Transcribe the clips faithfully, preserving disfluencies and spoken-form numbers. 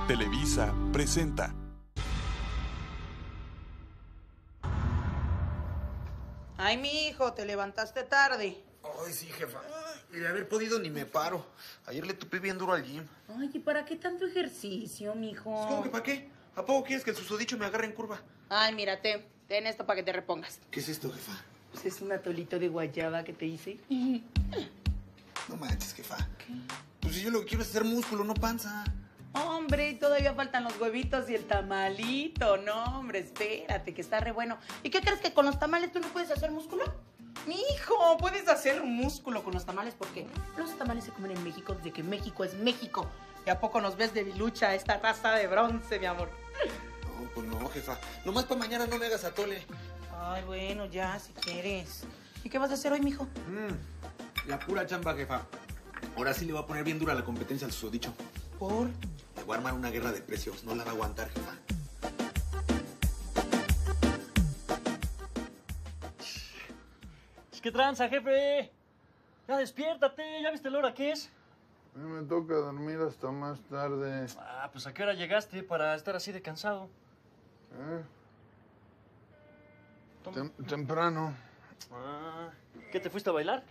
Televisa presenta. Ay, mi hijo, te levantaste tarde. Ay, sí, jefa. Y de haber podido ni me paro. Ayer le tupí bien duro al gym. Ay, ¿y para qué tanto ejercicio, mijo? Pues, ¿cómo que para qué? ¿A poco quieres que el susodicho me agarre en curva? Ay, mírate, ten esto para que te repongas. ¿Qué es esto, jefa? Pues es un atolito de guayaba que te hice. No manches, jefa. ¿Qué? Pues si yo lo que quiero es hacer músculo, no panza. Hombre, y todavía faltan los huevitos y el tamalito. No, hombre, espérate, que está re bueno. ¿Y qué crees, que con los tamales tú no puedes hacer músculo? Mi hijo, puedes hacer músculo con los tamales porque los tamales se comen en México desde que México es México. ¿Y a poco nos ves de bilucha, esta raza de bronce, mi amor? No, pues no, jefa. Nomás para mañana no me hagas atole. Ay, bueno, ya, si quieres. ¿Y qué vas a hacer hoy, mijo? Mm, la pura chamba, jefa. Ahora sí le voy a poner bien dura la competencia al susodicho. ¿Por? Le voy a armar una guerra de precios. No la va a aguantar, jefa. ¿Qué tranza, jefe? Ya despiértate, ¿ya viste la hora que es? A mí me toca dormir hasta más tarde. Ah, pues ¿a qué hora llegaste para estar así de cansado? ¿Eh? Toma. Tem temprano. Ah, ¿qué, te fuiste a bailar?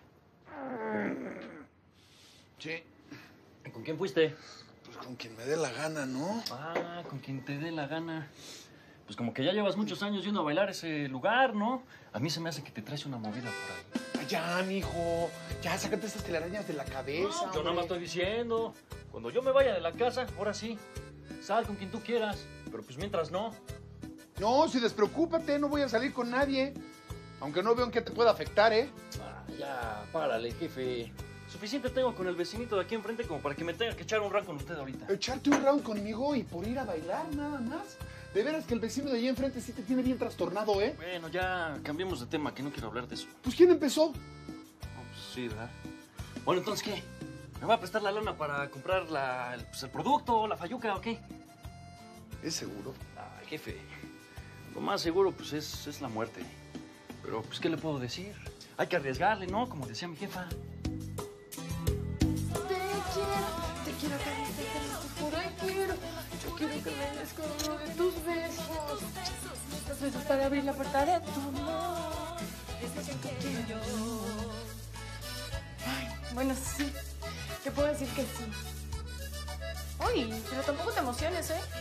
Sí. ¿Con quién fuiste? Pues con quien me dé la gana, ¿no? Ah, con quien te dé la gana. Pues como que ya llevas muchos años yendo a bailar a ese lugar, ¿no? A mí se me hace que te traes una movida por ahí. Ay, ya, mijo. Ya, sácate esas telarañas de la cabeza. No, yo nada más estoy diciendo. Cuando yo me vaya de la casa, ahora sí, sal con quien tú quieras. Pero pues mientras no. No, si despreocúpate, no voy a salir con nadie. Aunque no veo en qué te pueda afectar, ¿eh? Ah, ya, párale, jefe. Suficiente tengo con el vecinito de aquí enfrente como para que me tenga que echar un round con usted ahorita. Echarte un round conmigo y por ir a bailar, nada más. De veras que el vecino de allí enfrente sí te tiene bien trastornado, ¿eh? Bueno, ya cambiemos de tema, que no quiero hablar de eso. Pues, ¿quién empezó? No, pues sí, ¿verdad? Bueno, entonces, ¿qué? ¿Me va a prestar la lana para comprar la, el, pues, el producto, la fayuca o qué? ¿Es seguro? Ay, jefe, lo más seguro, pues, es, es la muerte. Pero, pues, ¿qué le puedo decir? Hay que arriesgarle, ¿no? Como decía mi jefa. Te quiero, cariño, te juro, ay, quiero. Yo quiero que me des con uno de tus besos. Los besos para abrir la puerta de tu amor. Te quiero. Ay, bueno, sí. Te puedo decir que sí. Uy, pero tampoco te emociones, ¿eh?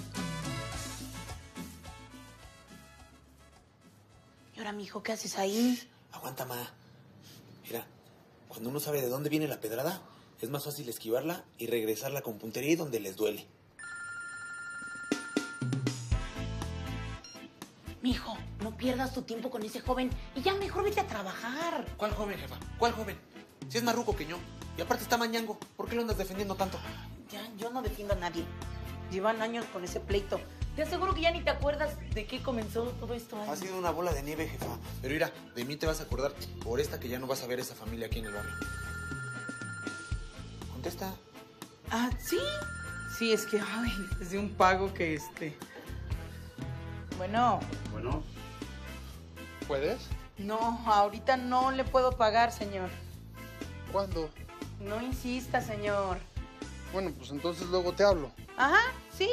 Y ahora, mijo, ¿qué haces ahí? Aguanta, ma. Mira, cuando uno sabe de dónde viene la pedrada, es más fácil esquivarla y regresarla con puntería y donde les duele. Mijo, no pierdas tu tiempo con ese joven y ya mejor vete a trabajar. ¿Cuál joven, jefa? ¿Cuál joven? Si es más ruco que yo. Y aparte está mañango. ¿Por qué lo andas defendiendo tanto? Ya, yo no defiendo a nadie. Llevan años con ese pleito. Te aseguro que ya ni te acuerdas de qué comenzó todo esto. Ha sido una bola de nieve, jefa. Pero mira, de mí te vas a acordar por esta que ya no vas a ver esa familia aquí en el barrio. Contesta. Ah, ¿sí? Sí, es que, ay, es de un pago que este... Bueno, Bueno. ¿Puedes? no, ahorita no le puedo pagar, señor. ¿Cuándo? No insista, señor. Bueno, pues entonces luego te hablo. Ajá, sí.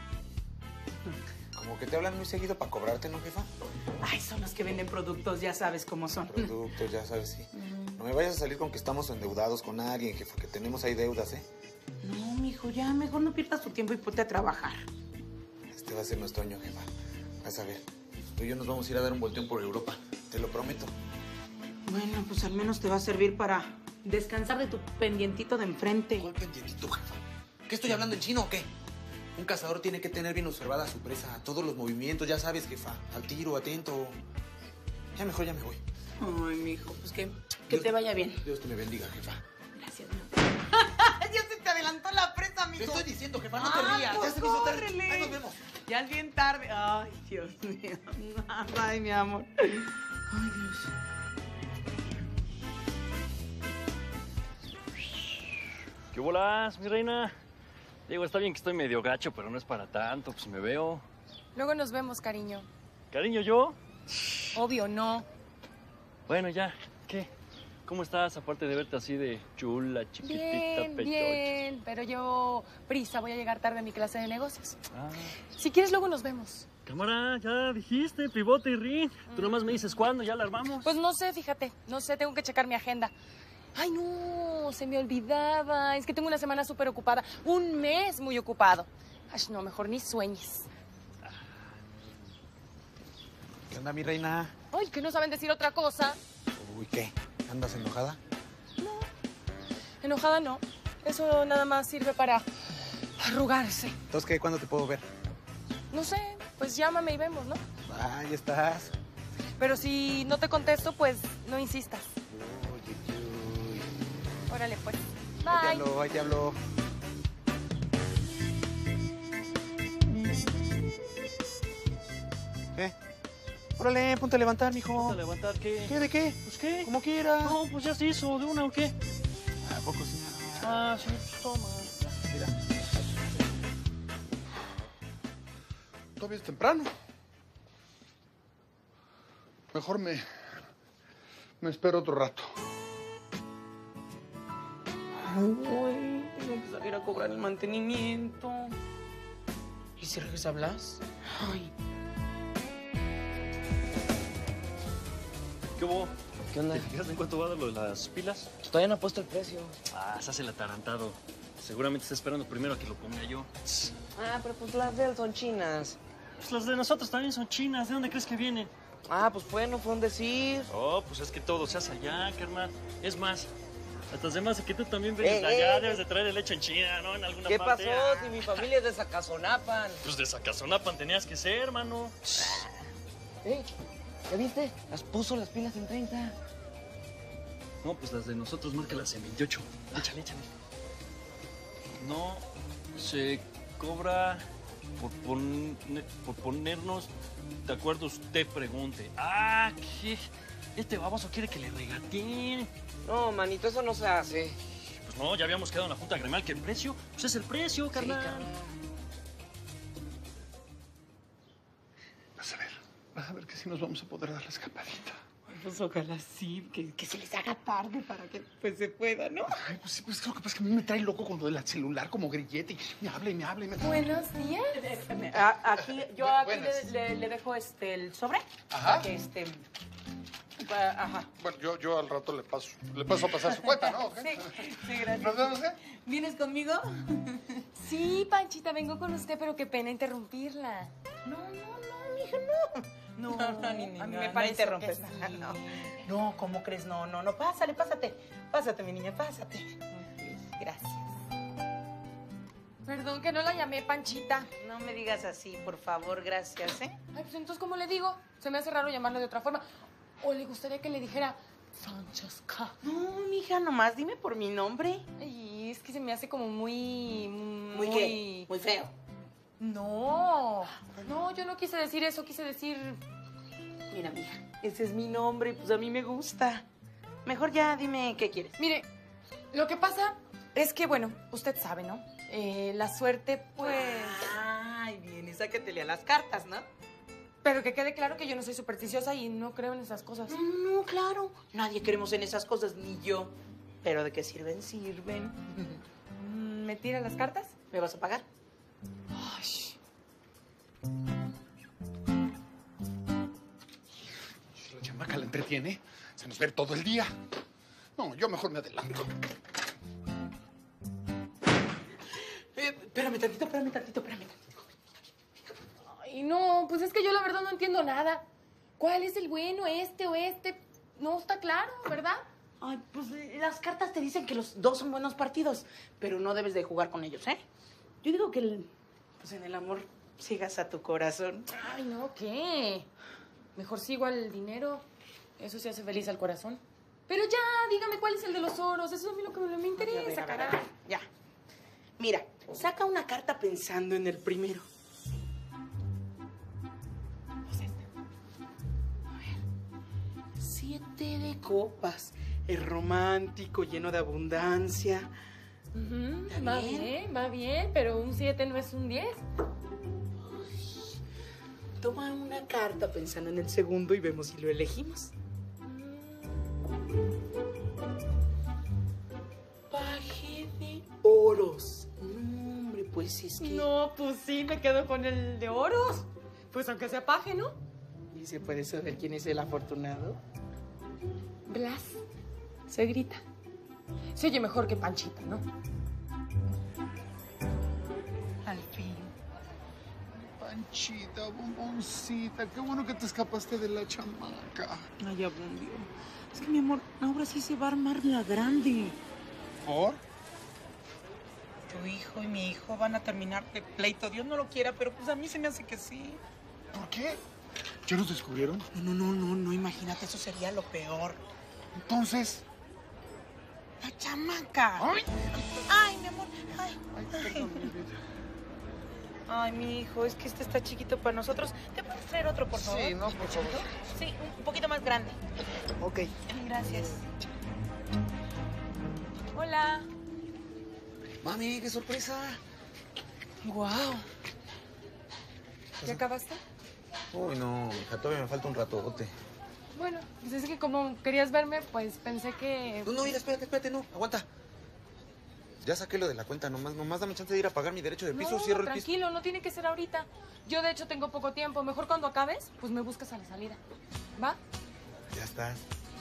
Como que te hablan muy seguido para cobrarte, ¿no, jefa? Ay, son los que venden productos, ya sabes cómo son. Productos, ya sabes, sí. No me vayas a salir con que estamos endeudados con alguien, jefa, que tenemos ahí deudas, ¿eh? No, mijo, ya mejor no pierdas tu tiempo y ponte a trabajar. Este va a ser nuestro año, jefa. Vas a ver. Tú y yo nos vamos a ir a dar un volteón por Europa. Te lo prometo. Bueno, pues al menos te va a servir para descansar de tu pendientito de enfrente. ¿Cuál pendientito, jefa? ¿Qué estoy hablando en chino o qué? Un cazador tiene que tener bien observada a su presa, todos los movimientos, ya sabes, jefa. Al tiro, atento. Ya mejor, ya me voy. Ay, mijo, pues que, que Dios, te vaya bien. Dios te me bendiga, jefa. Gracias, mijo. Ya se te adelantó la presa, mijo. Te estoy diciendo, jefa, no te Ah, rías. pues Ya se me hizo tarde. córrele. Ahí nos vemos. Ya es bien tarde. Ay, Dios mío. Ay, mi amor. Ay, Dios. ¿Qué bolas, mi reina? Digo, está bien que estoy medio gacho, pero no es para tanto, pues me veo. Luego nos vemos, cariño. ¿Cariño yo? Obvio, no. Bueno, ya. ¿Qué? ¿Cómo estás? Aparte de verte así de chula, chiquitita, Bien, pechocha. bien, pero yo, prisa, voy a llegar tarde a mi clase de negocios. Ah, Si quieres, luego nos vemos. cámara, ya dijiste, pivote y ring. Tú nomás me dices cuándo, ya la armamos. Pues no sé, fíjate, no sé, tengo que checar mi agenda. Ay, no, se me olvidaba. Es que tengo una semana súper ocupada, un mes muy ocupado. Ay, no, mejor ni sueñes. ¿Qué onda, mi reina? Ay, que no saben decir otra cosa. Uy, ¿qué? ¿Andas enojada? Enojada no, eso nada más sirve para arrugarse. Entonces, ¿qué? ¿Cuándo te puedo ver? No sé, pues llámame y vemos, ¿no? Ah, ya estás. Pero si no te contesto, pues no insistas. Uy, uy, uy. Órale, pues. Ahí te Bye. hablo, ahí te hablo. ¿Qué? Órale, ponte a levantar, mijo. ¿Vas a levantar qué? ¿Qué? ¿De qué? Pues qué. Como quiera. No, pues ya se hizo, ¿de una o qué? ¿A poco sí? Ah, sí, pues toma. Mira. Todavía es temprano. Mejor me... me espero otro rato. Ay, tengo que salir a cobrar el mantenimiento. ¿Y si regresa Blas? Ay. ¿Qué hubo? ¿Qué onda? ¿Te fijaste en cuánto va a dar lo de las pilas? Todavía no ha puesto el precio. Ah, se hace el atarantado. Seguramente está esperando primero a que lo ponga yo. Ah, pero pues las de él son chinas. Pues las de nosotros también son chinas. ¿De dónde crees que vienen? Ah, pues bueno, fue un decir. Oh, pues es que todo se hace allá, carnal. Es más, hasta además que tú también vienes Eh, de allá, eh, debes de traer el leche en China, ¿no? En alguna ¿Qué parte. pasó? Ah, Si mi familia es de Zacazonapan. Pues de Zacazonapan tenías que ser, hermano. ¿Eh? ¿Ya viste? Las puso las pilas en treinta. No, pues las de nosotros márcalas en veintiocho. Échale, échale. No se cobra por, pon- por ponernos de acuerdo, usted pregunte. Ah, ¿qué? Este baboso quiere que le regateen. No, manito, eso no se hace. Pues no, ya habíamos quedado en la junta gremial que el precio, pues es el precio, carnal. Vas a ver, vas a ver que sí nos vamos a poder dar la escapadita. Pues ojalá sí, que, que se les haga tarde para que pues se pueda, ¿no? Ay, pues sí, pues lo que pasa es que a mí me trae loco con lo del celular como grillete. Y me habla y me habla y me... Buenos días. A- aquí, yo Bu- aquí buenas. le, le- le dejo este el sobre. Ajá. Para que este. pa- Ajá. Bueno, yo, yo al rato le paso, le paso a pasar su cuenta, ¿no? Sí, sí, gracias. ¿Nos vemos, eh? ¿Vienes conmigo? Sí, Panchita, vengo con usted, pero qué pena interrumpirla. No, no, no, mija, no. No, no, ni, ni, a mí no, me no parece interrumpes que nada, sí. no. No, ¿cómo crees? No, no, no, pásale, pásate. Pásate, mi niña, pásate. Gracias. Perdón que no la llamé Panchita. No me digas así, por favor, gracias, ¿eh? Ay, pues entonces, ¿cómo le digo? Se me hace raro llamarla de otra forma. ¿O le gustaría que le dijera Francesca? No, mija, nomás dime por mi nombre. Ay, es que se me hace como muy... Muy qué, muy feo. No, no, yo no quise decir eso, quise decir... Mira, mija, ese es mi nombre, pues a mí me gusta. Mejor ya dime qué quieres. Mire, lo que pasa es que, bueno, usted sabe, ¿no? Eh, la suerte, pues... Ay, bien, y sácatele a las cartas, ¿no? Pero que quede claro que yo no soy supersticiosa y no creo en esas cosas. No, no, no, claro. Nadie creemos en esas cosas, ni yo. Pero de qué sirven, sirven. Mm, ¿Me tira las cartas? ¿Me vas a pagar? Ay, La chamaca la entretiene. Se nos ve todo el día. No, yo mejor me adelanto. Eh, espérame tantito, espérame tantito, espérame tantito. ay, no, pues es que yo la verdad no entiendo nada. ¿Cuál es el bueno, este o este? No está claro, ¿verdad? Ay, pues las cartas te dicen que los dos son buenos partidos, pero no debes de jugar con ellos, ¿eh? Yo digo que el, pues en el amor sigas a tu corazón. Ay, no, ¿qué? Mejor sigo al dinero. Eso sí hace feliz al corazón. Pero ya, dígame cuál es el de los oros. Eso es a mí lo que me, me A ver, interesa, a ver, a caray. ver, ya. Mira, saca una carta pensando en el primero. Pues esta. A ver. Siete de copas. Es romántico, lleno de abundancia. Ujú, ¿Está va bien? bien, va bien, pero un siete no es un diez. Toma una carta pensando en el segundo y vemos si lo elegimos. mil oros. No, hombre, pues es que... No, pues sí, me quedo con el de oros. Pues aunque se apague, ¿no? ¿Y se puede saber quién es el afortunado? Blas. Se grita. Se oye mejor que Panchita, ¿no? Al fin. Panchita, bomboncita, qué bueno que te escapaste de la chamaca. Ay, abundio. Es que, mi amor, ahora sí se va a armar la grande. ¿Por? Tu hijo y mi hijo van a terminar de pleito. Dios no lo quiera, pero pues a mí se me hace que sí. ¿Por qué? ¿Ya nos descubrieron? No, no, no, no, no, imagínate, eso sería lo peor. Entonces... ¡La chamaca! ¡Ay! ¡Ay, mi amor! ¡Ay! Ay, perdón, mi vida. Ay, mi hijo, es que este está chiquito para nosotros. ¿Te puedes traer otro, por favor? Sí, no, por favor. Sí, un poquito más grande. Ok. Gracias. Hola. Mami, qué sorpresa. Guau. ¿Ya acabaste? Uy, no, hija, todavía me falta un ratote. Bueno, pues es que como querías verme, pues pensé que... No, no, mira, espérate, espérate, no, aguanta. Ya saqué lo de la cuenta, nomás, nomás dame chance de ir a pagar mi derecho de piso, No, cierro el piso. tranquilo, no tiene que ser ahorita. Yo, de hecho, tengo poco tiempo. Mejor cuando acabes, pues me buscas a la salida. ¿Va? Ya está.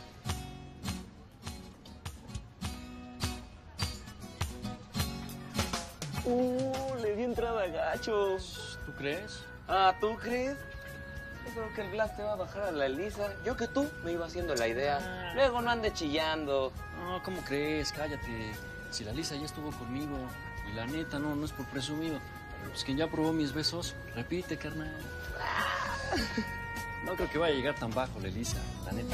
Uh, le di entrada a Gacho. ¿Tú crees? Ah, ¿tú crees? Yo creo que el Blas te va a bajar a la Elisa. Yo que tú me iba haciendo la idea. Luego no ande chillando. No, ¿cómo crees? Cállate. Si la Lisa ya estuvo conmigo. Y la neta, no, no es por presumido. Pero pues quien ya probó mis besos, repite, carnal. No creo que vaya a llegar tan bajo la Elisa, la neta.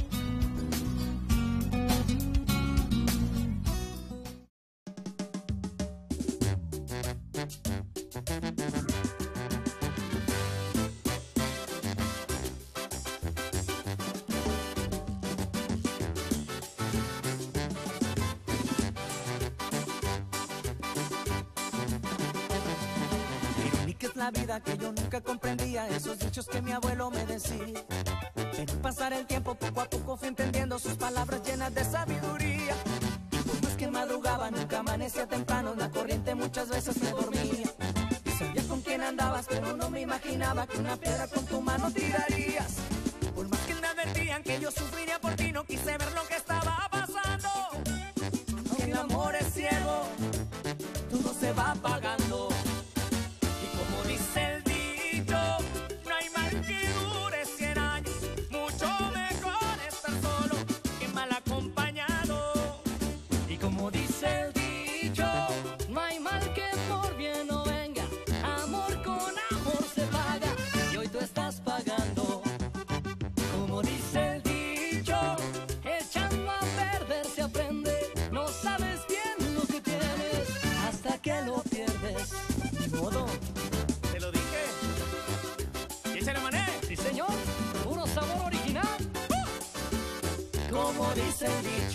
Irónica es la vida que yo nunca comprendía, esos dichos que mi abuelo me decía. Pero al pasar el tiempo, poco a poco fui entendiendo sus palabras llenas de sabiduría. Y por más que madrugaba, nunca amanecía temprano, la corriente muchas veces me dormía. Y sabía con quién andabas, pero no me imaginaba que una piedra con tu mano tirarías. Por más que me advertían que yo sufriría por ti, no quise ver lo que estaba pasando. Aunque el amor es ciego, todo se va apagando. Y como dice el dicho, no hay mal que dure cien años. Mucho mejor estar solo que mal acompañado. Y como dice el dicho, no hay mal que por bien no venga. Amor con amor se paga y hoy tú estás pagando. Como dice el dicho, echando a perder se aprende. No sabes bien lo que tienes hasta que lo pierdes. Ni modo, te lo dije. ¿Y échale mané? Sí, señor. Puro sabor original. ¡Uh! Como dice el dicho.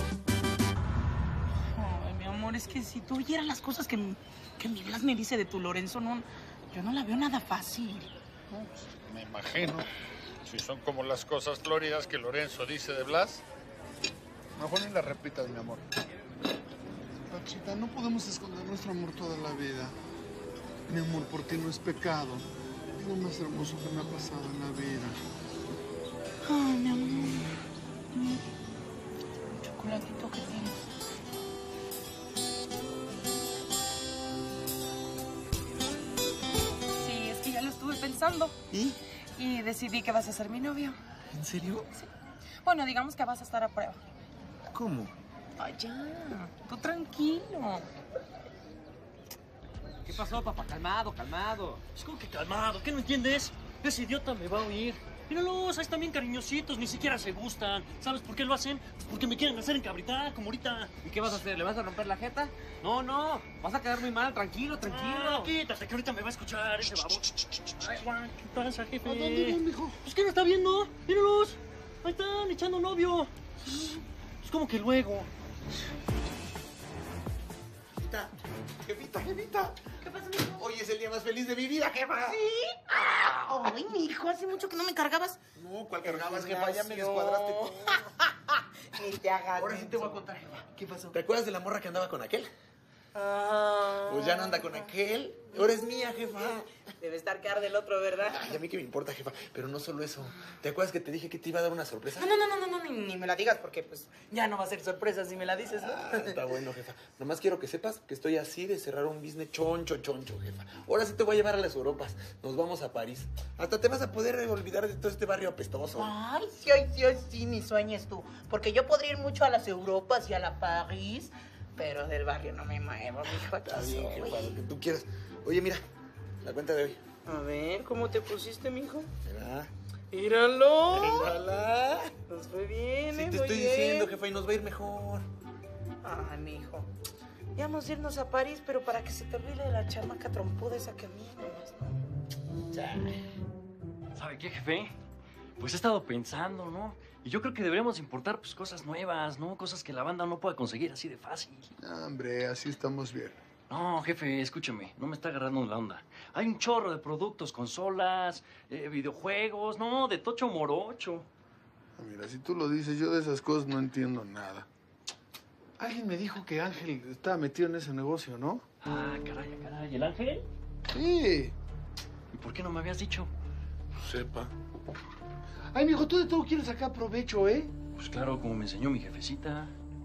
Ay, mi amor, es que si tú oyeras las cosas que, mi- que mi Blas me dice de tu Lorenzo, no, yo no la veo nada fácil. No, pues, me imagino. Si son como las cosas floridas que Lorenzo dice de Blas. Mejor ni la repitas, mi amor. Panchita, no podemos esconder nuestro amor toda la vida. Mi amor por ti no es pecado. Es lo más hermoso que me ha pasado en la vida. Ay, mi amor. Mm. Chocolatito que tienes. Sí, es que ya lo estuve pensando. ¿Y? Y decidí que vas a ser mi novio. ¿En serio? Bueno, digamos que vas a estar a prueba. ¿Cómo? Ay, ya. Tú tranquilo. ¿Qué pasó, papá? Calmado, calmado. Es como que calmado, ¿qué no entiendes? Ese idiota me va a oír. Míralos, ahí están bien cariñositos, ni siquiera se gustan. ¿Sabes por qué lo hacen? Pues porque me quieren hacer encabritar, como ahorita. ¿Y qué vas a hacer? ¿Le vas a romper la jeta? No, no. Vas a quedar muy mal. Tranquilo, tranquilo. Ah, quítate, que ahorita me va a escuchar ese babo. Ay, Juan, ¿qué pasa, jefe? ¿A dónde van, mijo? Pues, ¿qué no está viendo? Míralos. Ahí están, echando novio. Es como que luego. Jefita, jefita, jefita. ¿Qué pasa, mijo? Hoy es el día más feliz de mi vida, jefa. ¿Sí? Ay, mijo, hace mucho que no me cargabas. No, ¿cuál cargabas, jefa? Ya me descuadraste todo. Ni te hagas. Ahora sí te voy a contar, jefa. ¿Qué pasó? ¿Te acuerdas de la morra que andaba con aquel? Ah. Pues ya no anda con aquel. Ahora es mía, jefa. Debe estar que arde el otro, ¿verdad? Ay, a mí que me importa, jefa. Pero no solo eso. ¿Te acuerdas que te dije que te iba a dar una sorpresa? No, no, no, no, no, ni, ni me la digas porque pues ya no va a ser sorpresa si me la dices, ¿no? Ah, está bueno, jefa. Nomás quiero que sepas que estoy así de cerrar un business choncho, choncho, jefa. Ahora sí te voy a llevar a las Europas. Nos vamos a París. Hasta te vas a poder olvidar de todo este barrio apestoso. Ay, sí, ay, sí, ay, sí, mi sueño es tú. Porque yo podría ir mucho a las Europas y a la París, pero del barrio no me muevo, mijo. Aquí Está bien, soy. jefa, lo que tú quieras. Oye, mira, la cuenta de hoy. A ver, ¿cómo te pusiste, mijo? Mira. ¡Míralo! Mírala. Nos fue bien, Sí, ¿eh? te Muy estoy bien. diciendo, jefa, y nos va a ir mejor. Ay, mijo. Ya vamos a irnos a París, pero para que se te olvide la chamaca trompuda esa que a mí nomás, ¿no? Ya. ¿Sabe qué, jefe? Pues he estado pensando, ¿no? Y yo creo que deberíamos importar pues cosas nuevas, ¿no? Cosas que la banda no pueda conseguir así de fácil. No, hombre, así estamos bien. No, jefe, escúcheme, no me está agarrando la onda. Hay un chorro de productos, consolas, eh, videojuegos, no, de tocho morocho. Ah, mira, si tú lo dices, yo de esas cosas no entiendo nada. Alguien me dijo que Ángel estaba metido en ese negocio, ¿no? Ah, caray, caray, ¿el Ángel? Sí. ¿Y por qué no me habías dicho? Sepa. Ay, mijo, tú de todo quieres sacar provecho, ¿eh? Pues claro, como me enseñó mi jefecita.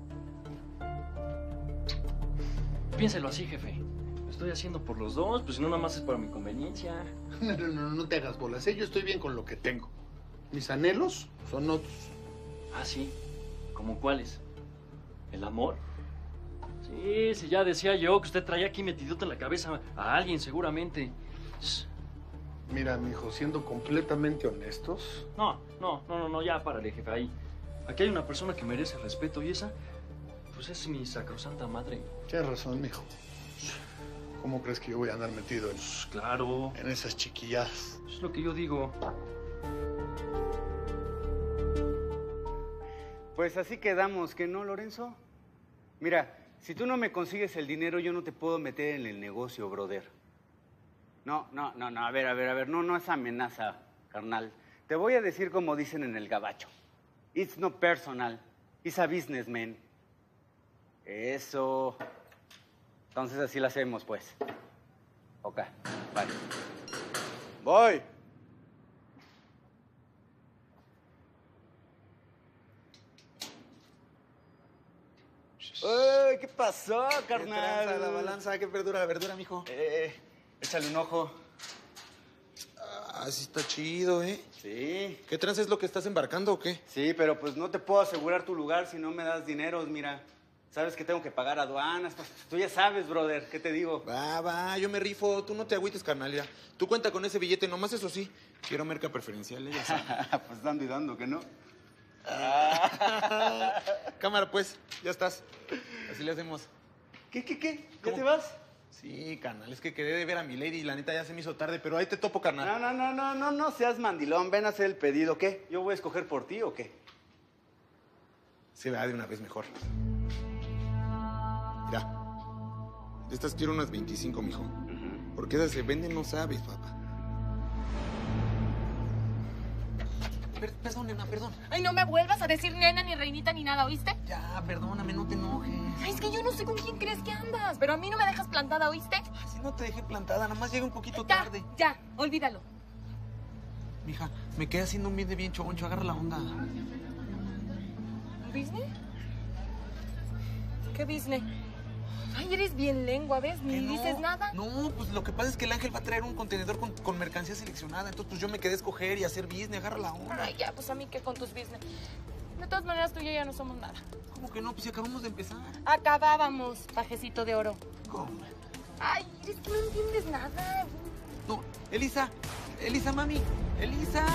Piénselo así, jefe. Lo estoy haciendo por los dos, pues si no, nada más es para mi conveniencia. No, no, no, no te hagas bolas, ¿eh? Yo estoy bien con lo que tengo. Mis anhelos son otros. Ah, sí. ¿Cómo cuáles? ¿El amor? Sí, sí, ya decía yo que usted traía aquí metidote en la cabeza a alguien, seguramente. Shh. Mira, mijo, siendo completamente honestos, No, no, no, no, no, ya párale, jefe, ahí. Aquí hay una persona que merece respeto y esa, pues es mi sacrosanta madre. tienes razón, mijo. ¿Cómo crees que yo voy a andar metido en, Pues claro, en esas chiquilladas? es lo que yo digo. Pues así quedamos, ¿que no, Lorenzo? Mira, si tú no me consigues el dinero, yo no te puedo meter en el negocio, brother. No, no, no, no, a ver, a ver, a ver, no, no es amenaza, carnal. Te voy a decir como dicen en el gabacho. It's no personal, it's a businessman. Eso. Entonces así lo hacemos, pues. Ok, vale. Voy. ¡Ay, qué pasó, carnal! ¿Qué tranza la balanza? ¿Qué verdura la verdura, mijo? Eh, échale un ojo. Ah, sí está chido, ¿eh? Sí. ¿Qué tranza es lo que estás embarcando o qué? Sí, pero pues no te puedo asegurar tu lugar si no me das dineros, mira. Sabes que tengo que pagar aduanas. Pues, tú ya sabes, brother, ¿qué te digo? Va, va, yo me rifo. Tú no te agüites, carnal. Ya. Tú cuenta con ese billete, nomás eso sí. Quiero merca preferencial, ¿eh? Ya sabes. Pues dando y dando, ¿que no? Cámara, pues, ya estás. Así le hacemos. ¿Qué, qué, qué? ¿Ya ¿Cómo? te vas? Sí, carnal, es que quedé de ver a mi lady y la neta ya se me hizo tarde, pero ahí te topo, carnal. No, no, no, no, no, no seas mandilón. Ven a hacer el pedido, ¿qué? ¿Yo voy a escoger por ti o qué? Se va de una vez mejor. Mira, de estas quiero unas veinticinco, mijo. Porque esas se venden, no sabes, papá. Per- perdón, nena, perdón. Ay, no me vuelvas a decir nena, ni reinita, ni nada, ¿oíste? Ya, perdóname, no te enojes. Ay, es que yo no sé con quién crees que andas, pero a mí no me dejas plantada, ¿oíste? Así no te dejé plantada, nada más llegué un poquito Ya, tarde. ya, olvídalo. Mija, me quedé haciendo un bien de bien choncho, agarra la onda. ¿Business? ¿Qué business? Ay, eres bien lengua, ¿ves? Ni ¿Que no? dices nada. No, pues lo que pasa es que el Ángel va a traer un contenedor con, con mercancía seleccionada. Entonces, pues yo me quedé a escoger y a hacer business, agarra la onda. Ay, ya, pues a mí qué con tus business. De todas maneras, tú y yo ya no somos nada. ¿Cómo que no? Pues si acabamos de empezar. Acabábamos, pajecito de oro. ¿Cómo? Ay, es que no entiendes nada. No, Elisa, Elisa, mami, Elisa.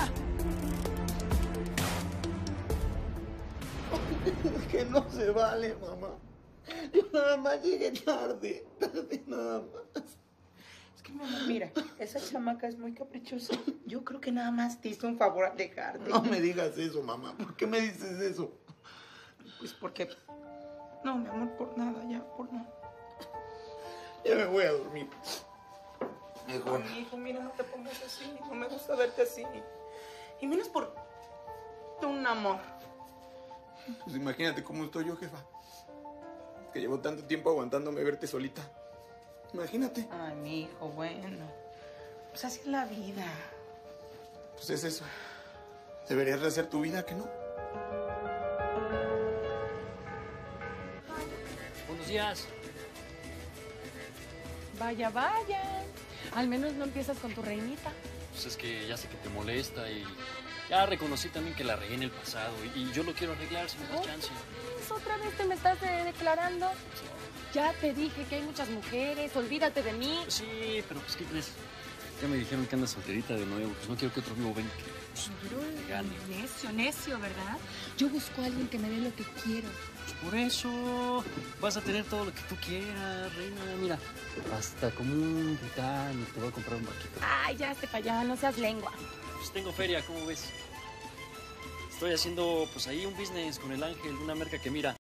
Que no se vale, mamá. Yo nada más llegué tarde, tarde nada más. Es que, mi amor, mira, esa chamaca es muy caprichosa. Yo creo que nada más te hizo un favor al dejarte. No me digas eso, mamá. ¿Por qué me dices eso? Pues porque... No, mi amor, por nada, ya, por nada. Ya me voy a dormir. Mejor. Ay, hijo, mira, no te pongas así. No me gusta verte así. Y menos por... un amor. Pues imagínate cómo estoy yo, jefa. que llevo tanto tiempo aguantándome verte solita. Imagínate. Ay, mi hijo, bueno. Pues así es la vida. Pues es eso. Deberías rehacer tu vida, ¿que no? Buenos días. Vaya, vaya. Al menos no empiezas con tu reinita. Pues es que ya sé que te molesta y ya reconocí también que la regué en el pasado y, y yo lo quiero arreglar si me das chance. Pues otra vez te me estás de- declarando. Ya te dije que hay muchas mujeres, olvídate de mí. Sí, pero pues, ¿qué crees? Ya me dijeron que andas solterita de nuevo, pues no quiero que otro amigo venga que pues, me gane. Necio, necio, ¿verdad? Yo busco a alguien que me dé lo que quiero. Pues por eso vas a tener todo lo que tú quieras, reina. Mira, hasta como un Titanic te voy a comprar un barquito. Ay, ya esté para allá, no seas lengua. Pues tengo feria, ¿cómo ves? Estoy haciendo pues ahí un business con el Ángel, una merca que mira,